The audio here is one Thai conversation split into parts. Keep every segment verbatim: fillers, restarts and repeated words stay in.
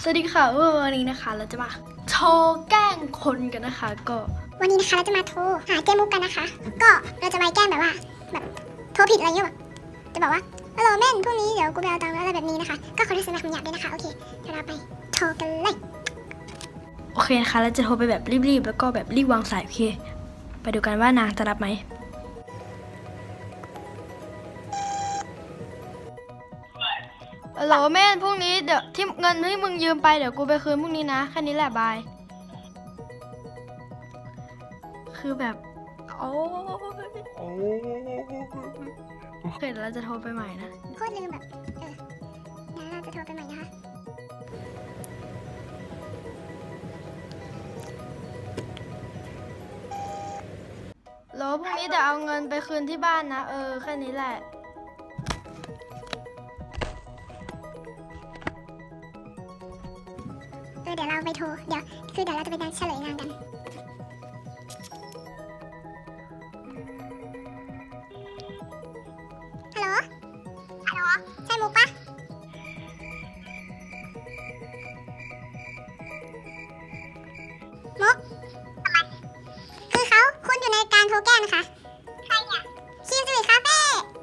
วัสดีค่ะวันนี้นะคะเราจะมาโทรแกล้งคนกันนะคะก็วันนี้นะคะเราจะมาโทรหาเจมุกกันนะคะก็เราจะไปแกล้งแบบว่าแบบโทรผิดอะไรเงี้ยแบบจะบอกว่าฮัลโหลแม่นพรุ่งนี้เดี๋ยวกูไปเอาตังค์แล้วอะไรแบบนี้นะคะก็ขอโทษสำหรับคำหยาบด้วยนะคะโอเคเดี๋ยวเราไปโทรกันเลยโอเคนะคะเราจะโทรไปแบบรีบๆแล้วก็แบบรีบวางสายโอเคไปดูกันว่านางจะรับไหมฮัลโหลแม่พรุ่งนี้เดี๋ยวที่เงินที่มึงยืมไปเดี๋ยวกูไปคืนพรุ่งนี้นะแค่นี้แหละบายคือแบบโอ้โอเคเดี๋ยวเราจะโทรไปใหม่นะโคตรลืมแบบเออเดี๋ยวเราจะโทรไปใหม่นะคะโหลพรุ่งนี้เดี๋ยวเอาเงินไปคืนที่บ้านนะเออแค่นี้แหละเออเดี๋ยวเราไปโทรเดี๋ยวคือเดี๋ยวเราจะไปเฉลยงานกันฮัลโหลฮัลโหลใช่มุกปะมุกทำไมคือเขาคุณอยู่ในการโทรแกล้งนะคะใครอ่ะชิมสวีทคาเฟ่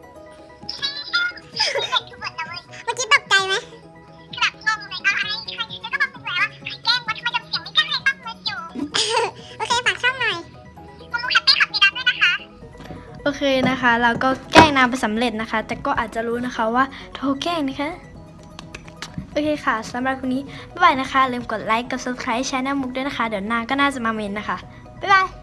เมื่อกี้ตกใจไหมคือแบบงงเลยอะไรใครแล้วก็บอกเลยว่าใครแกล้งวะทำไมจำเสียงไม่ได้ตั้งมืออยู่โอเคฝากช่องหน่อยมุกแฮปปี้ขับดีดับด้วยนะคะโอเคนะคะเราก็แกล้งนางไปสำเร็จนะคะแต่ก็อาจจะรู้นะคะว่าโทรแกล้งนะคะโอเคค่ะสำหรับวันนี้บ๊ายบายนะคะลืมกดไลค์กด ซับสไครบ์ ช่องมุกด้วยนะคะเดี๋ยวนางก็น่าจะมาเมนนะคะบ๊ายบาย